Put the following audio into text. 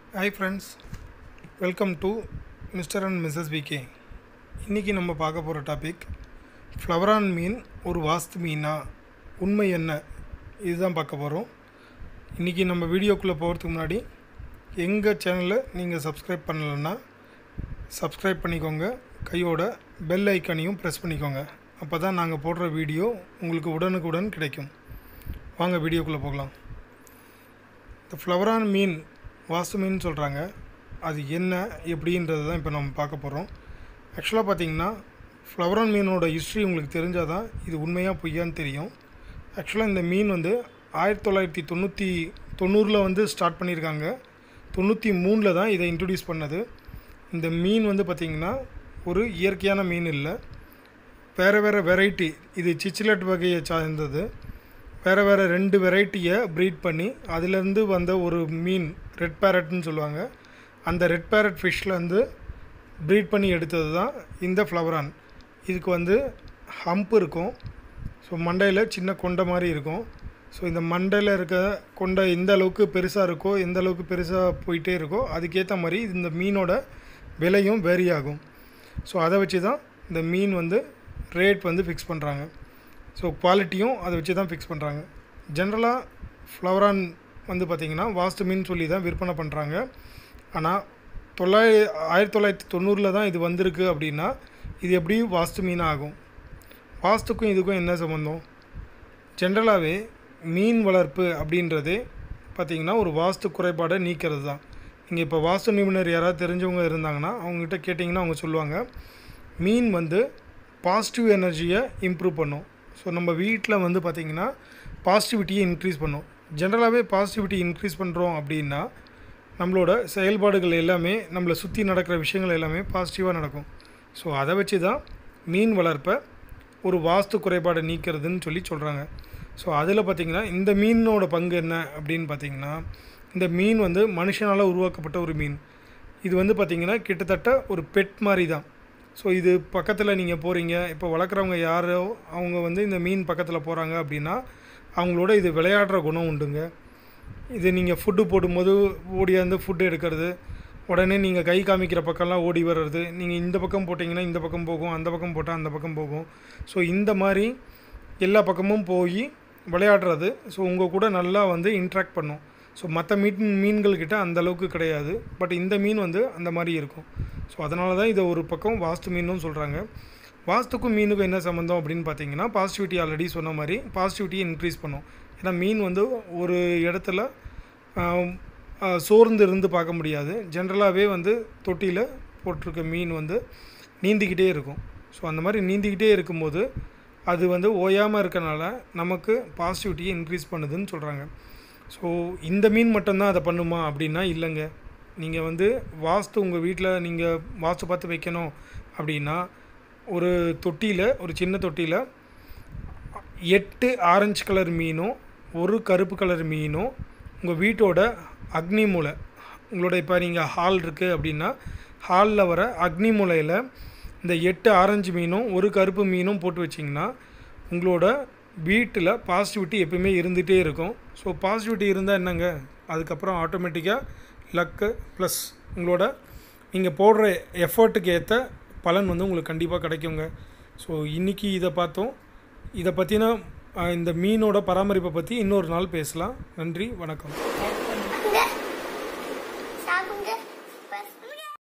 Hi friends, welcome to Mr. and Mrs. VK. இன்றைக்கி நம்ம பார்க்க போகிற டாபிக் ஃப்ளவரான் மீன் ஒரு வாஸ்து மீனா, உண்மை என்ன, இதுதான் பார்க்க போகிறோம். இன்றைக்கி நம்ம வீடியோக்குள்ளே போகிறதுக்கு முன்னாடி எங்கள் சேனலை நீங்கள் சப்ஸ்கிரைப் பண்ணலைன்னா சப்ஸ்கிரைப் பண்ணிக்கோங்க, கையோட பெல் ஐக்கானையும் ப்ரெஸ் பண்ணிக்கோங்க. அப்போ தான் நாங்கள் போடுற வீடியோ உங்களுக்கு உடனுக்குடன் கிடைக்கும். வாங்க வீடியோக்குள்ளே போகலாம். இந்த ஃப்ளவரான் மீன் வாஸ்து மீன் சொல்கிறாங்க, அது என்ன எப்படின்றது தான் இப்போ நம்ம பார்க்க போகிறோம். ஆக்சுவலாக பார்த்திங்கன்னா ஃப்ளவரான் மீனோட ஹிஸ்ட்ரி உங்களுக்கு தெரிஞ்சால் தான் இது உண்மையாக பொய்யான்னு தெரியும். ஆக்சுவலாக இந்த மீன் 1990 ஸ்டார்ட் பண்ணியிருக்காங்க. 93 தான் இதை இன்ட்ரடியூஸ் பண்ணது. இந்த மீன் பார்த்திங்கன்னா ஒரு இயற்கையான மீன் இல்லை, வேறு வெரைட்டி. இது சிச்சிலட் வகையை சார்ந்தது. வேறு 2 வெரைட்டியை ப்ரீட் பண்ணி அதிலேருந்து வந்த ஒரு மீன் ரெட் பேரட்னு சொல்லுவாங்க. அந்த ரெட் பேரட் ஃபிஷ்லேருந்து ப்ரீட் பண்ணி எடுத்தது தான் இந்த ஃப்ளவரான். இதுக்கு ஹம்ப் இருக்கும். ஸோ மண்டையில் சின்ன கொண்டை மாதிரி இருக்கும். ஸோ இந்த மண்டையில் இருக்க கொண்டை எந்த அளவுக்கு பெருசாக இருக்கோ, எந்த அளவுக்கு பெருசாக போயிட்டே இருக்கோ, அதுக்கேற்ற மாதிரி இந்த மீனோட விலையும் வேரி ஆகும். ஸோ அதை வச்சு தான் இந்த மீன் ரேட் ஃபிக்ஸ் பண்ணுறாங்க. ஸோ குவாலிட்டியும் அதை வச்சு தான் ஃபிக்ஸ் பண்ணுறாங்க. ஜென்ரலாக ஃப்ளவரான் பார்த்திங்கன்னா வாஸ்து மீன் சொல்லி தான் விற்பனை பண்ணுறாங்க. ஆனால் 1990 தான் இது வந்திருக்கு. அப்படின்னா இது எப்படி வாஸ்து மீனாக ஆகும்? வாஸ்துக்கும் இதுக்கும் என்ன சம்மந்தம்? ஜென்ரலாகவே மீன் வளர்ப்பு அப்படின்றதே பார்த்திங்கன்னா ஒரு வாஸ்து குறைபாடை நீக்கிறது தான். நீங்கள் இப்போ வாஸ்து நிபுணர் யாராவது தெரிஞ்சவங்க இருந்தாங்கன்னா அவங்ககிட்ட கேட்டிங்கன்னா அவங்க சொல்லுவாங்க, மீன் பாசிட்டிவ் எனர்ஜியை இம்ப்ரூவ் பண்ணும். ஸோ நம்ம வீட்டில் பார்த்திங்கன்னா பாசிட்டிவிட்டியை இன்க்ரீஸ் பண்ணும். ஜென்ரலாகவே பாசிட்டிவிட்டி இன்க்ரீஸ் பண்ணுறோம் அப்படின்னா நம்மளோட செயல்பாடுகள் எல்லாமே, நம்மளை சுற்றி நடக்கிற விஷயங்கள் எல்லாமே பாசிட்டிவாக நடக்கும். ஸோ அதை வச்சு தான் மீன் வளர்ப்பை ஒரு வாஸ்து குறைபாடை நீக்கிறதுன்னு சொல்கிறாங்க. ஸோ அதில் பார்த்திங்கன்னா இந்த மீனோட பங்கு என்ன அப்படின்னு பார்த்திங்கன்னா, இந்த மீன் மனுஷனால் உருவாக்கப்பட்ட ஒரு மீன். இது பார்த்திங்கன்னா கிட்டத்தட்ட ஒரு பெட் மாதிரி தான். ஸோ இது பக்கத்தில் நீங்கள் போகிறீங்க, இப்போ வளர்க்குறவங்க யாரோ அவங்க இந்த மீன் பக்கத்தில் போகிறாங்க அப்படின்னா அவங்களோட இது விளையாடுற குணம் உண்டுங்க. இது நீங்கள் ஃபுட்டு போடும்போது ஓடியாந்து ஃபுட்டு எடுக்கிறது, உடனே நீங்கள் கை காமிக்கிற பக்கம்லாம் ஓடி வர்றது, நீங்கள் இந்த பக்கம் போட்டிங்கன்னா இந்த பக்கம் போகும், அந்த பக்கம் போட்டால் அந்த பக்கம் போகும். ஸோ இந்த மாதிரி எல்லா பக்கமும் போய் விளையாடுறது. ஸோ உங்கள் கூட நல்லா இன்ட்ராக்ட் பண்ணும். ஸோ மற்ற மீன்கள்கிட்ட அந்தளவுக்கு கிடையாது. பட் இந்த மீன் அந்த மாதிரி இருக்கும். ஸோ அதனால தான் இதை ஒரு பக்கம் வாஸ்து மீனும் சொல்கிறாங்க. வாஸ்துக்கும் மீனுக்கும் என்ன சம்மந்தம் அப்படின்னு பார்த்தீங்கன்னா, பாசிட்டிவிட்டி ஆல்ரெடி சொன்ன மாதிரி பாசிட்டிவிட்டியை இன்க்ரீஸ் பண்ணும். ஏன்னா மீன் ஒரு இடத்துல சோர்ந்து இருந்து பார்க்க முடியாது. ஜென்ரலாகவே தொட்டியில் போட்டிருக்க மீன் நீந்திக்கிட்டே இருக்கும். ஸோ அந்த மாதிரி நீந்திக்கிட்டே இருக்கும்போது அது ஓயாமல் இருக்கனால நமக்கு பாசிட்டிவிட்டியை இன்க்ரீஸ் பண்ணுதுன்னு சொல்கிறாங்க. ஸோ இந்த மீன் மட்டும்தான் அதை பண்ணுமா அப்படின்னா இல்லைங்க. நீங்கள் வாஸ்து உங்கள் வீட்டில் நீங்கள் வாஸ்து பார்த்து வைக்கணும் அப்படின்னா ஒரு தொட்டியில், ஒரு சின்ன தொட்டியில் 8 ஆரஞ்சு கலர் மீனும் 1 கருப்பு கலர் மீனும் உங்கள் வீட்டோட அக்னி மூலை, உங்களோட இப்போ நீங்கள் ஹால் இருக்குது அப்படின்னா ஹாலில் வர அக்னி மூலையில் இந்த 8 ஆரஞ்சு மீனும் 1 கருப்பு மீனும் போட்டு வச்சிங்கன்னா உங்களோட வீட்டில் பாசிட்டிவிட்டி எப்பவுமே இருந்துகிட்டே இருக்கும். ஸோ பாசிட்டிவிட்டி இருந்தால் என்னங்க, அதுக்கப்புறம் ஆட்டோமேட்டிக்காக லக்கு ப்ளஸ் உங்களோட நீங்கள் போடுற எஃபர்ட்டுக்கு ஏற்ற பலன் உங்களுக்கு கண்டிப்பாக கிடைக்குங்க. ஸோ இன்றைக்கி இதை பார்த்தோம். இதை பற்றின இந்த மீனோட பராமரிப்பை பற்றி இன்னொரு நாள் பேசலாம். நன்றி, வணக்கம்.